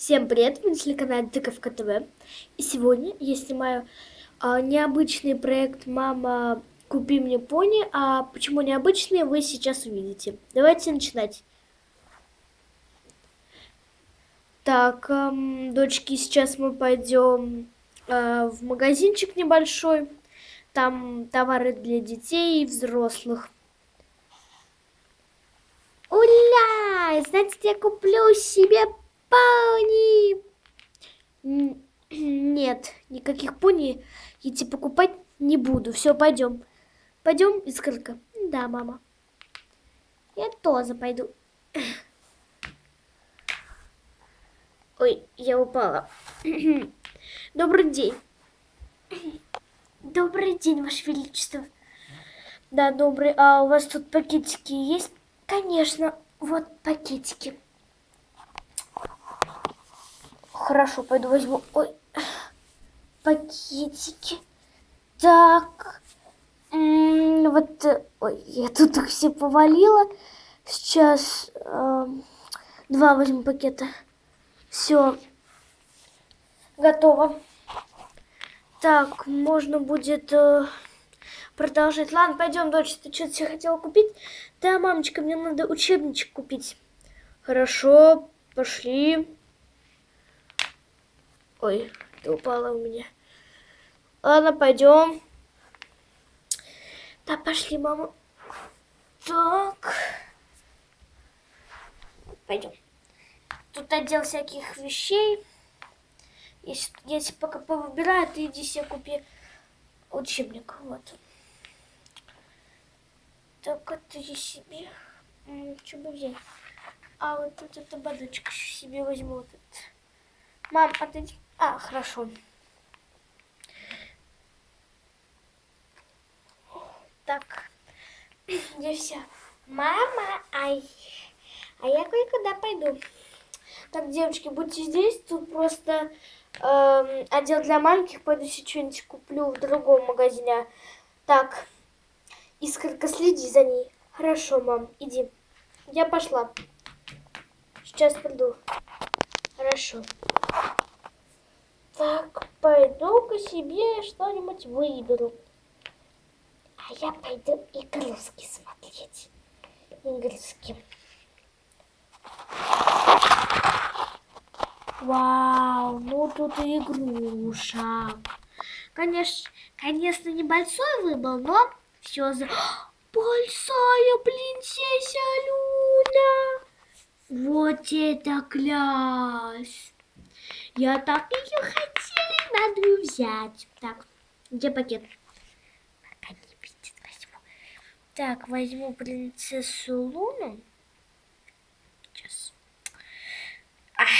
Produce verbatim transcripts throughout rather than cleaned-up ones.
Всем привет, вы на телеканале Тыковка ТВ. И сегодня я снимаю а, необычный проект «Мама, купи мне пони». А почему необычный, вы сейчас увидите. Давайте начинать. Так, эм, дочки, сейчас мы пойдем э, в магазинчик небольшой. Там товары для детей и взрослых. Уля! Значит, я куплю себе пони! Нет, никаких пони я тебе покупать не буду. Все, пойдем. Пойдем, Искорка? Да, мама. Я тоже пойду. Ой, я упала. Добрый день. Добрый день, Ваше Величество. Да, добрый. А у вас тут пакетики есть? Конечно, вот пакетики. Хорошо, пойду возьму. Ой, пакетики. Так. М-м, вот, ой, я тут их все повалила. Сейчас э, два возьму пакета. Все, готово. Так, можно будет э, продолжить. Ладно, пойдем, дочь, ты что-то себе хотела купить? Да, мамочка, мне надо учебничек купить. Хорошо, пошли. Ой, ты упала у меня. Ладно, пойдем. Да, пошли, мама. Так. Пойдем. Тут отдел всяких вещей. Если, если пока повыбираю, ты иди себе купи учебник. Вот. Так, это я себе... Что бы взять? А вот тут эта бадочка себе возьму. Вот это. Мам, отойди. А, хорошо. Так, я вся. Мама, ай, а я кое-куда пойду. Так, девочки, будьте здесь. Тут просто э, отдел для маленьких. Пойду себе что-нибудь куплю в другом магазине. Так, Искорка, следи за ней. Хорошо, мам, иди. Я пошла. Сейчас приду. Хорошо. Так, пойду-ка себе что-нибудь выберу. А я пойду игрушки смотреть. Игрушки. Вау, ну тут и игрушек. Конечно, конечно, небольшой выбор, но все за... Большая принцесса Люна! Вот это класс! Я так ее хотела, надо ее взять. Так, где пакет? Пока не видит, возьму. Так, возьму принцессу Луну. Сейчас. Ах.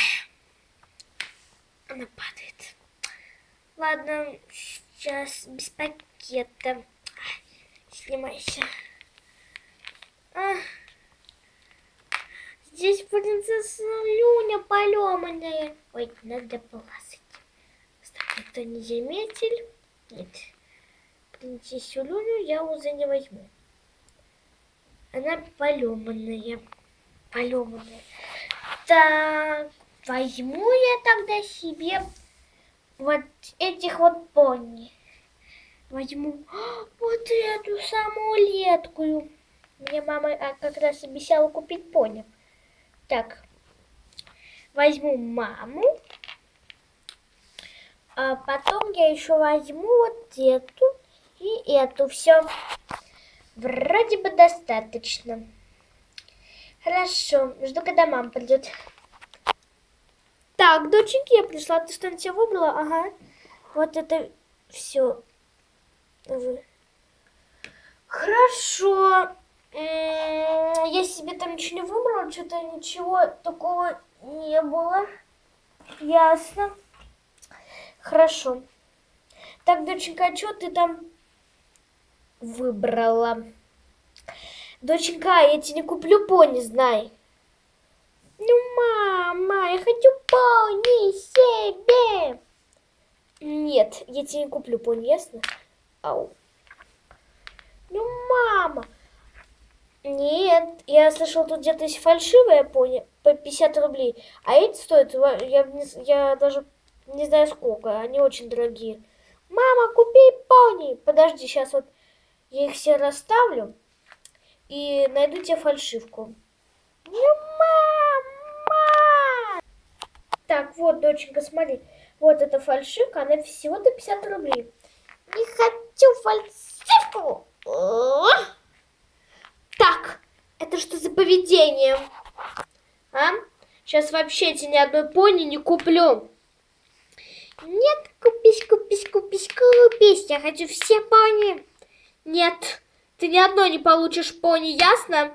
Она падает. Ладно, сейчас без пакета. Снимайся. А. Здесь принцесса Люня поломанная. Ой, надо полазать. Так, никто не заметил. Нет. Принцессу Люню я уже не возьму. Она поломанная. Поломанная. Так, возьму я тогда себе вот этих вот пони. Возьму вот эту самую редкую. Мне мама как раз обещала купить пони. Так, возьму маму. А потом я еще возьму вот эту и эту. Все. Вроде бы достаточно. Хорошо. Жду, когда мама придет. Так, доченьки, я пришла. Ты что-нибудь себе выбрала? Ага. Вот это все. Хорошо. Я себе там ничего не выбрала. Что-то ничего такого не было. Ясно. Хорошо. Так, доченька, а что ты там выбрала? Доченька, я тебе не куплю пони, знай. Ну, мама, я хочу пони себе. Нет, я тебе не куплю пони, ясно? Ау. Ну, мама. Нет, я слышал, тут где-то есть фальшивая пони по пятьдесят рублей, а эти стоят, я, не- я даже не знаю сколько, они очень дорогие. Мама, купи пони! Подожди, сейчас вот я их все расставлю и найду тебе фальшивку. Мама! Так, вот, доченька, смотри, вот эта фальшивка, она всего-то пятьдесят рублей. Не хочу фальшивку! Так, это что за поведение? А? Сейчас вообще тебе ни одной пони не куплю. Нет, купись, купись, купись, купись. Я хочу все пони. Нет, ты ни одной не получишь пони, ясно?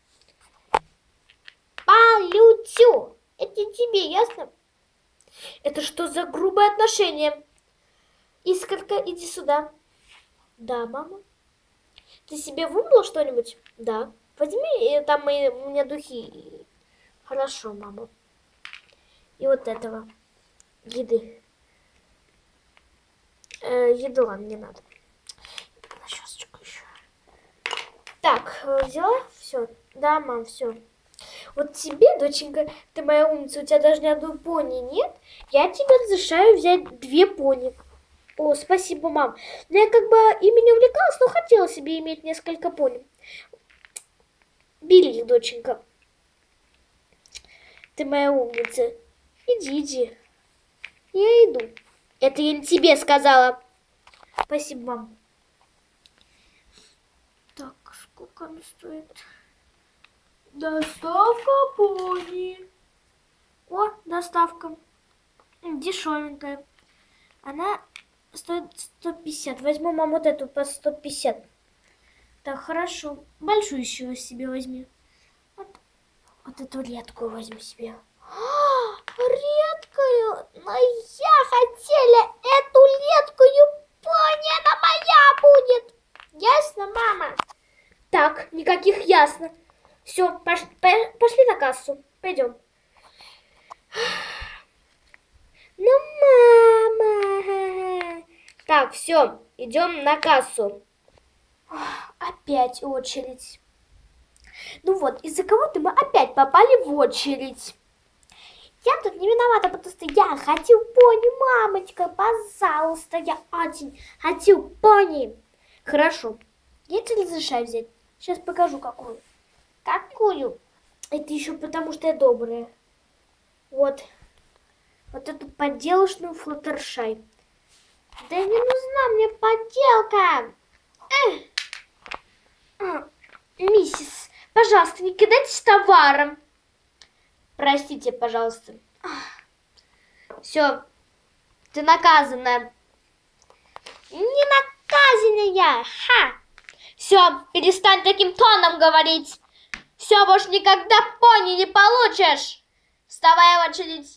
Получу. Это тебе, ясно? Это что за грубое отношение? Искорка, иди сюда. Да, мама. Ты себе выбрала что-нибудь? Да. Возьми, там мои, у меня духи. Хорошо, мама. И вот этого. Еды. Э, еду, ладно, не надо. Расчесочку еще. Так, взяла? Все. Да, мам, все. Вот тебе, доченька, ты моя умница, у тебя даже ни одной пони нет. Я тебе разрешаю взять две пони. О, спасибо, мам. Но я как бы ими не увлекалась, но хотела себе иметь несколько пони. Бери их, доченька. Ты моя умница. Иди, иди. Я иду. Это я не тебе сказала. Спасибо, мам. Так, сколько она стоит? Доставка пони. О, доставка. Дешевенькая. Она стоит сто пятьдесят. Возьму, мам, вот эту по сто пятьдесят. Так, хорошо. Большую еще себе возьми. Вот, вот эту редкую возьму себе. А, редкую? Но я хотела эту редкую пони. Она моя будет. Ясно, мама? Так, никаких ясно. Все, пош, пошли на кассу. Пойдем. Ну, мама. Так, все, идем на кассу. Опять очередь. Ну вот, из-за кого-то мы опять попали в очередь. Я тут не виновата, потому что я хочу пони, мамочка, пожалуйста. Я очень хочу пони. Хорошо, я тебе разрешаю взять. Сейчас покажу, какую. Какую? Это еще потому, что я добрая. Вот. Вот эту подделочную флаттершай. Да не нужна мне подделка. Эх. Миссис, пожалуйста, не кидайтесь товаром. Простите, пожалуйста. Все, ты наказана. Не наказанная. Ха. Все, перестань таким тоном говорить. Все, больше никогда пони не получишь. Вставай в очередь.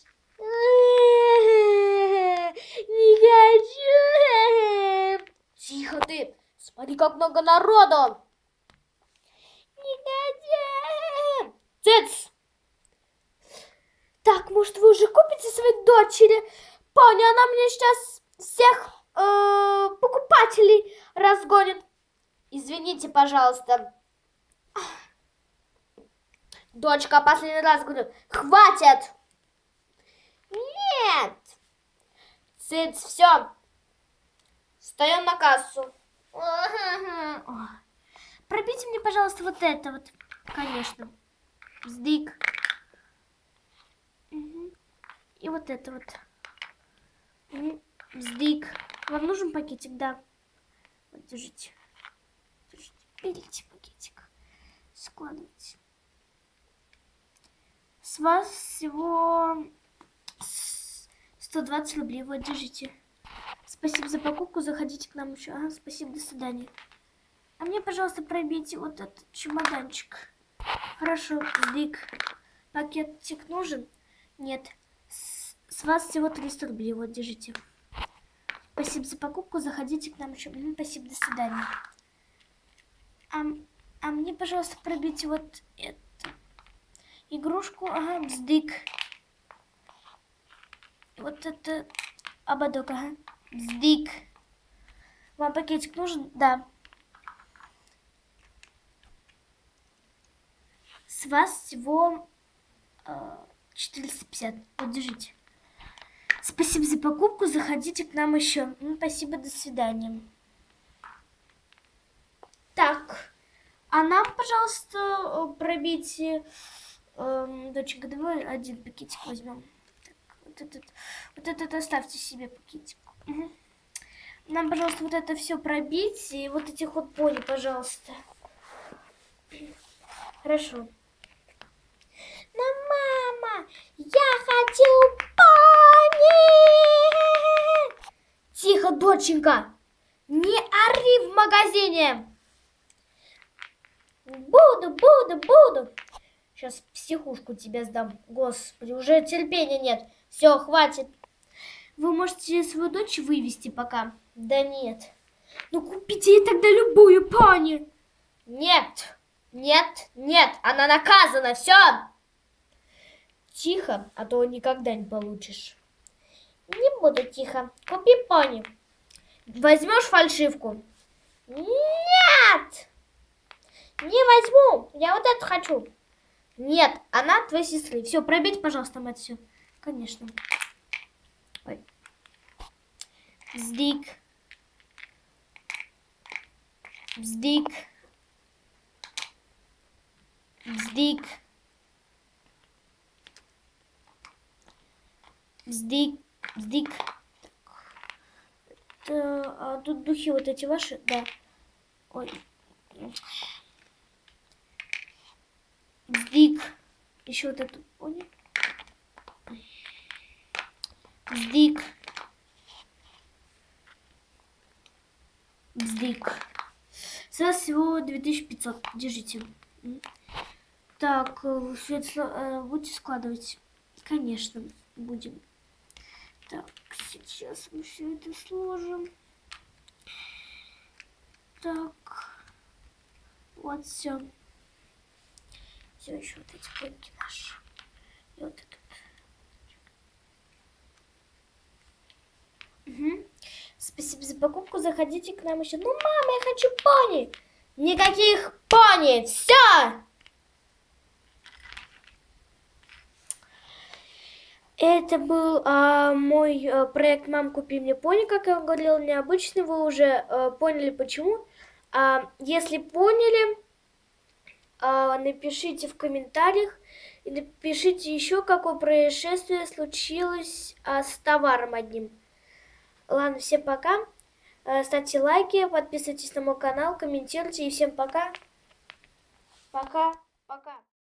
Не хочу. Тихо ты. Смотри, как много народу. Не хочу. Цыц. Так, может, вы уже купите своей дочери пони? Она мне сейчас всех э, покупателей разгонит. Извините, пожалуйста. Дочка, последний раз говорю. Хватит! Нет! Цыц, все. Встаем на кассу. Пробейте мне, пожалуйста, вот это вот. Конечно. Сдвиг. Угу. И вот это вот. Угу. Сдвиг. Вам нужен пакетик? Да. Вот, держите. Держите. Берите пакетик. Складывайте. С вас всего сто двадцать рублей. Вот, держите. Спасибо за покупку. Заходите к нам еще. Ага, спасибо, до свидания. А мне, пожалуйста, пробейте вот этот чемоданчик. Хорошо, сдвиг. Пакетик нужен? Нет. С, с вас всего триста рублей. Вот, держите. Спасибо за покупку. Заходите к нам еще. М-м, спасибо, до свидания. А, а мне, пожалуйста, пробейте вот эту игрушку. Ага, бздык. Вот это ободок, ага. Бздык. Вам пакетик нужен? Да. С вас всего э, четыреста пятьдесят. Вот, держите. Спасибо за покупку, заходите к нам еще. Ну, спасибо, до свидания. Так, а нам, пожалуйста, пробейте... Эм, доченька, давай один пакетик возьмем. Так, вот, этот, вот этот оставьте себе пакетик. Угу. Нам, пожалуйста, вот это все пробить. И вот этих вот пони, пожалуйста. Хорошо. Но, мама, я хочу пони! Тихо, доченька. Не ори в магазине. Буду, буду, буду. Сейчас в психушку тебя сдам. Господи, уже терпения нет. Все, хватит. Вы можете свою дочь вывести пока? Да нет. Ну купите ей тогда любую пони. Нет, нет, нет. Она наказана, все. Тихо, а то никогда не получишь. Не буду тихо. Купи пони. Возьмешь фальшивку? Нет. Не возьму. Я вот это хочу. Нет, она твоей сестры. Все, пробейте, пожалуйста, мать, все. Конечно. Ой. Бздик. Бздик. Бздик. Бздик. Бздик. Это, а тут духи вот эти ваши? Да. Ой. Бздик. Еще вот эту. Ой. Бздик. Бздик. С вас всего две тысячи пятьсот. Держите. Так, все это будете складывать? Конечно, будем. Так, сейчас мы все это сложим. Так. Вот все. Все еще вот эти пыльки наши. И вот этот. Угу. Спасибо за покупку. Заходите к нам еще. Ну, мама, я хочу пони. Никаких пони. Все. Это был а, мой а, проект «Мам, купи мне пони», как я вам говорила, необычный. Вы уже а, поняли, почему. А, если поняли, а, напишите в комментариях. И напишите еще, какое происшествие случилось а, с товаром одним. Ладно, всем пока. А, ставьте лайки, подписывайтесь на мой канал, комментируйте. И всем пока. Пока. Пока.